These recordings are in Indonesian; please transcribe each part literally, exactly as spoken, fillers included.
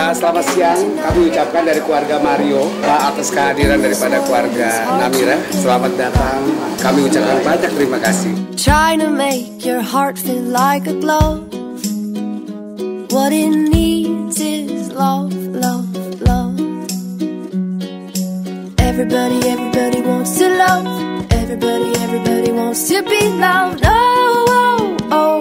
Uh, selamat siang, kami ucapkan dari keluarga Mario uh, atas kehadiran daripada keluarga Namira. Selamat datang, kami ucapkan banyak terima kasih. Trying to make your heart feel like a glove. What it needs is love, love, love. Everybody, everybody wants to love. Everybody, everybody wants to be loved. Oh, oh, oh.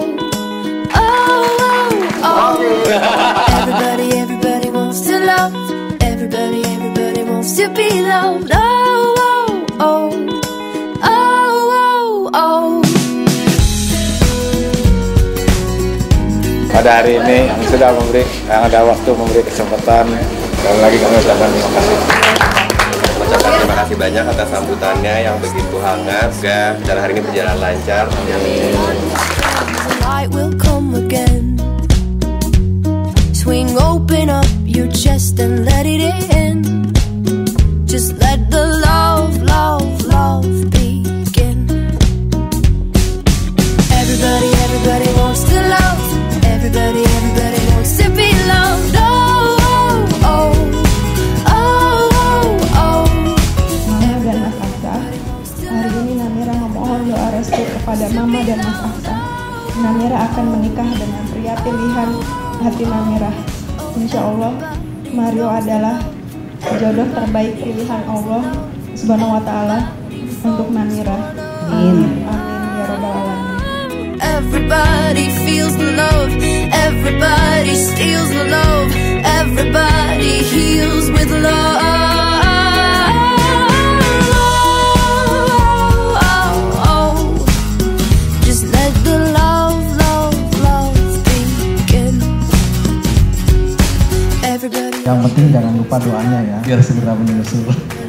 Oh, everybody, everybody wants to love. Everybody, everybody wants to be loved. Oh, oh, oh, oh, oh, oh. Pada hari ini yang sudah memberi, yang ada waktu memberi kesempatan, sekali lagi kami ucapkan terima kasih. Ucapkan terima kasih banyak atas sambutannya yang begitu hangat, dan hari ini berjalan lancar. Amin. Swing open up your chest and let it in. Just let the love, love, love begin. Everybody, everybody wants to love. Everybody, everybody wants to be loved. Oh, oh, oh, oh, oh. Mama dan Mas Aksa, hari ini Namira memohon doa restu kepada Mama dan Mas Aksa. Namira akan menikah dengan pria pilihan hati Namira. Insya Allah Mario adalah jodoh terbaik pilihan Allah Subhanahu wa Ta'ala untuk Namira. Amin. Amin ya Rabbal Alamin. Everybody feels the love. Everybody steals the love. Everybody heals with love. Yang penting jangan lupa doanya ya, biar segera menyusul.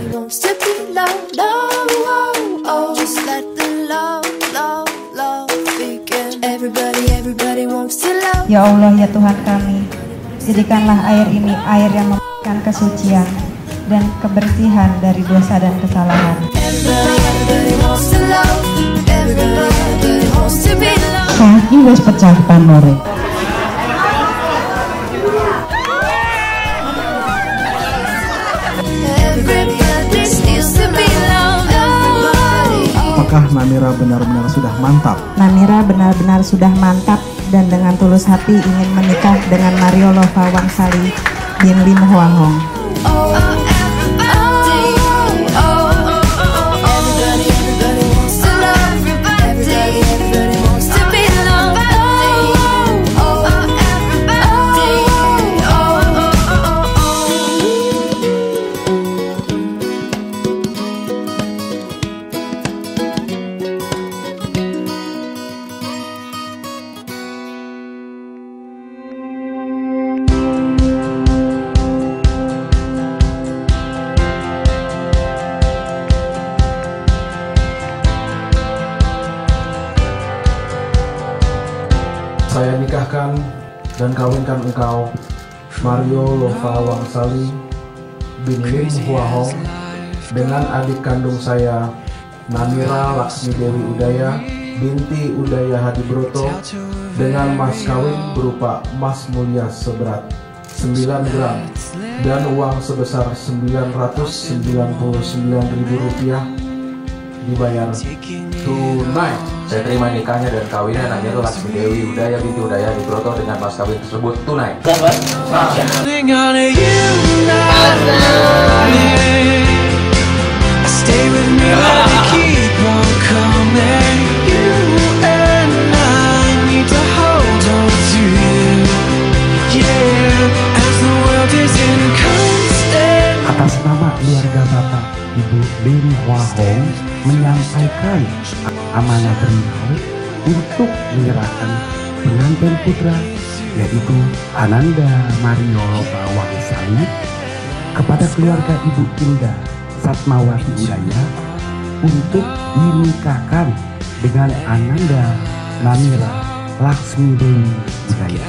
Ya Allah ya Tuhan kami, jadikanlah air ini air yang memberikan kesucian dan kebersihan dari dosa dan kesalahan. Saat ini wis pecah pamore. Apakah Namira benar-benar sudah mantap? Namira benar-benar sudah mantap dan dengan tulus hati ingin menikah dengan Mario Lova Wangsali bin Lim Hua Hong. Saya nikahkan dan kawinkan engkau, Mario Lova Wangsali bin Lim Hua Hong, dengan adik kandung saya, Namira Laksmi Dewi Udaya binti Udaya Hadibroto, dengan mas kawin berupa emas mulia seberat sembilan gram dan uang sebesar sembilan ratus sembilan puluh sembilan ribu rupiah dibayar tunai. Saya terima nikahnya dan kawinan Namira Laksmi Dewi Udaya binti Udaya Hadibroto dengan mas kawin tersebut tunai. Atas nama keluarga Bapak Ibu Lim Hua Hong menyampaikan amanah beliau untuk menyerahkan pengantin putra yaitu Ananda Mario Lova Wangsali kepada keluarga Ibu Indah Satmawati Udaya untuk dinikahkan dengan Ananda Namira Laksmi Dewi Udaya.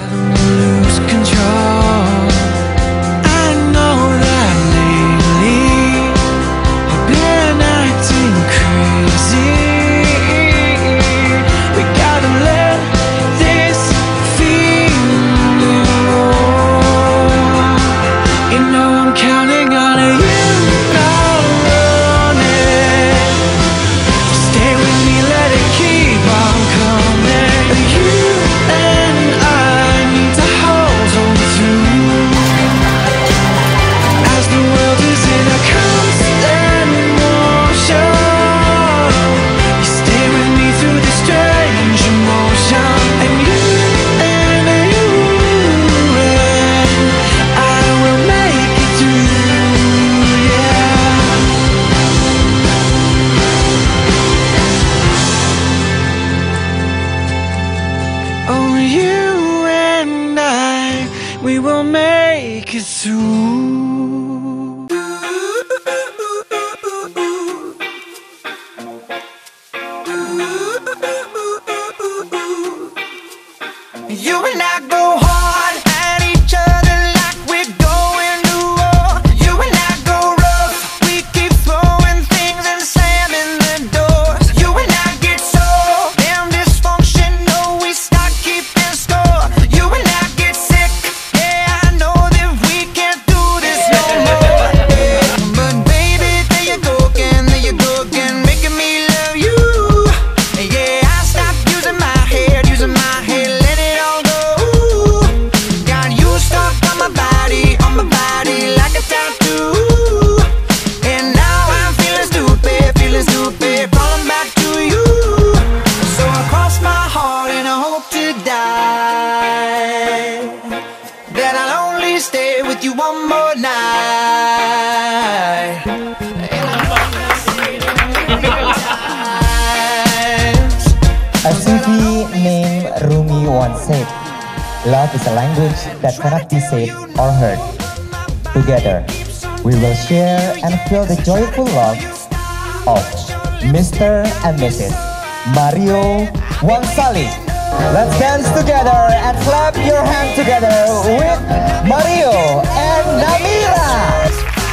once said, love is a language that cannot be said or heard. Together, we will share and feel the joyful love of Mister and Missus Mario Wangsali. Let's dance together and clap your hands together with Mario and Namira.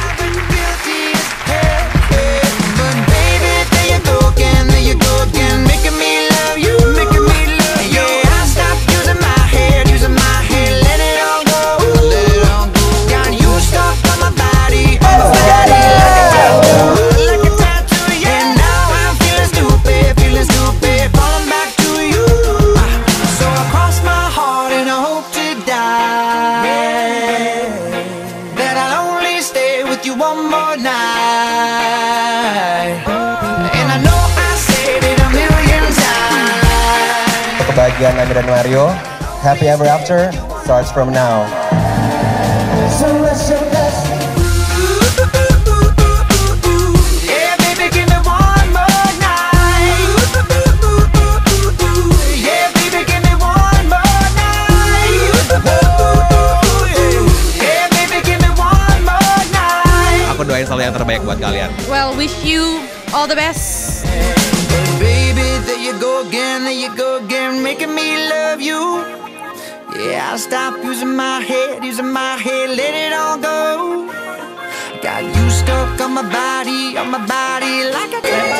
One more night, and I know I said it a million times. Kebahagiaan Namira dan Mario, happy ever after starts from now. So let's show us. Yeah, baby, give me one more night. Yeah, baby, give me one more night. Yeah, baby, give me one more night. Aku doain selalu yang terbaik buat kalian. Well, wish you all the best. Baby, there you go again, there you go again, making me love you. Yeah, I'll stop using my head, using my head, let it all go. Got you stuck on my body, on my body like I did.